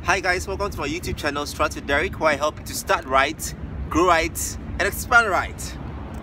Hi guys, welcome to my YouTube channel Start with Derek, where I help you to start right, grow right, and expand right.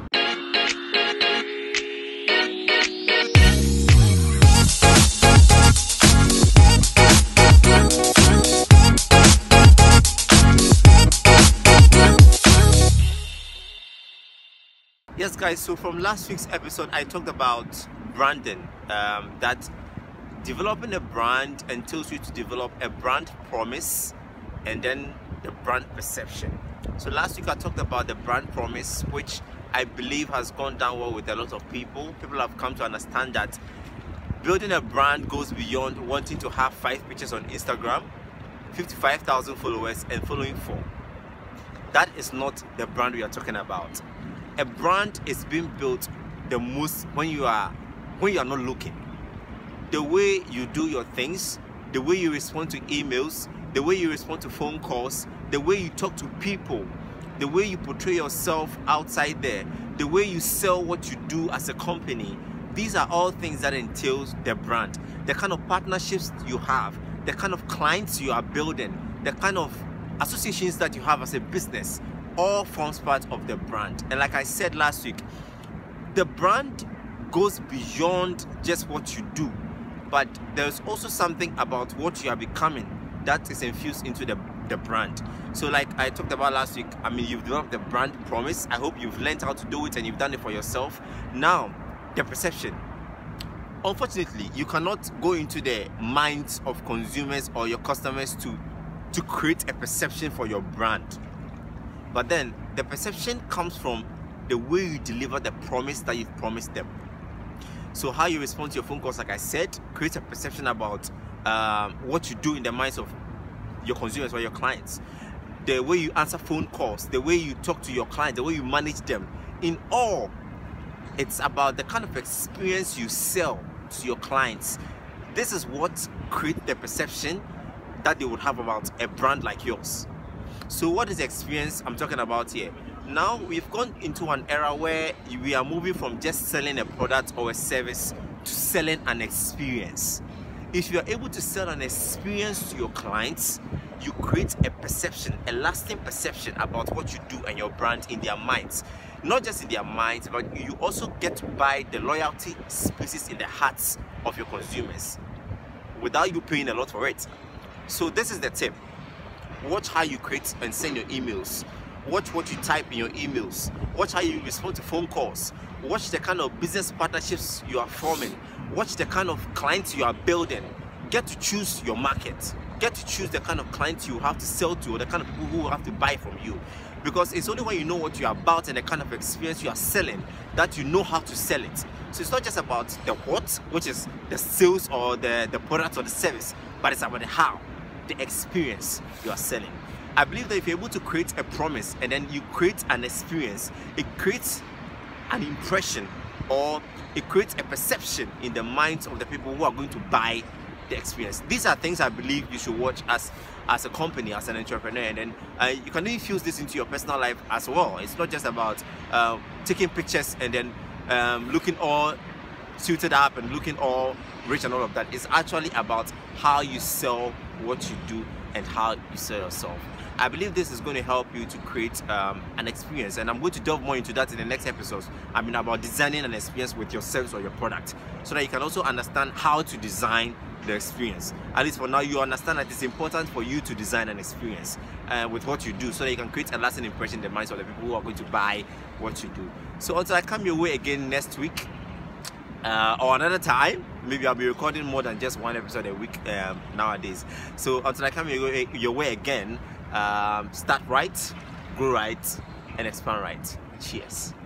Yes guys, so from last week's episode I talked about branding, that developing a brand entails you to develop a brand promise and then the brand perception. So last week I talked about the brand promise, which I believe has gone down well with a lot of people. People have come to understand that building a brand goes beyond wanting to have 5 pictures on Instagram, 55,000 followers and following 4. That is not the brand we are talking about. A brand is being built the most when you are not looking. The way you do your things, the way you respond to emails, the way you respond to phone calls, the way you talk to people, the way you portray yourself outside there, the way you sell what you do as a company. These are all things that entails the brand. The kind of partnerships you have, the kind of clients you are building, the kind of associations that you have as a business, all forms part of the brand. And like I said last week, the brand goes beyond just what you do, but there's also something about what you are becoming that is infused into the brand. So like I talked about last week, you've developed the brand promise. I hope you've learned how to do it and you've done it for yourself. Now, the perception. Unfortunately, you cannot go into the minds of consumers or your customers to create a perception for your brand. But then the perception comes from the way you deliver the promise that you've promised them. So how you respond to your phone calls, like I said, creates a perception about what you do in the minds of your consumers or your clients. The way you answer phone calls, the way you talk to your clients, the way you manage them. In all, it's about the kind of experience you sell to your clients. This is what creates the perception that they would have about a brand like yours. So what is the experience I'm talking about here? Now we've gone into an era where we are moving from just selling a product or a service to selling an experience. If you are able to sell an experience to your clients, you create a perception, a lasting perception about what you do and your brand in their minds. Not just in their minds, but you also get to buy the loyalty spaces in the hearts of your consumers without you paying a lot for it. So this is the tip. Watch how you create and send your emails. Watch what you type in your emails. Watch how you respond to phone calls. Watch the kind of business partnerships you are forming. Watch the kind of clients you are building. Get to choose your market. Get to choose the kind of clients you have to sell to or the kind of people who have to buy from you. Because it's only when you know what you're about and the kind of experience you are selling that you know how to sell it. So it's not just about the what, which is the sales or the product or the service, but it's about the how, the experience you are selling. I believe that if you're able to create a promise and then you create an experience, it creates an impression or it creates a perception in the minds of the people who are going to buy the experience. These are things I believe you should watch as a company, as an entrepreneur, and then you can infuse this into your personal life as well. It's not just about taking pictures and then looking all suited up and looking all rich and all of that. It's actually about how you sell what you do and how you sell yourself. I believe this is going to help you to create an experience, and I'm going to delve more into that in the next episodes. About designing an experience with your service or your product, so that you can also understand how to design the experience. At least for now, you understand that it's important for you to design an experience with what you do, so that you can create a lasting impression in the minds of the people who are going to buy what you do. So until I come your way again next week, or another time, maybe I'll be recording more than just one episode a week nowadays. So until I come your way again, start right, grow right, and expand right. Cheers.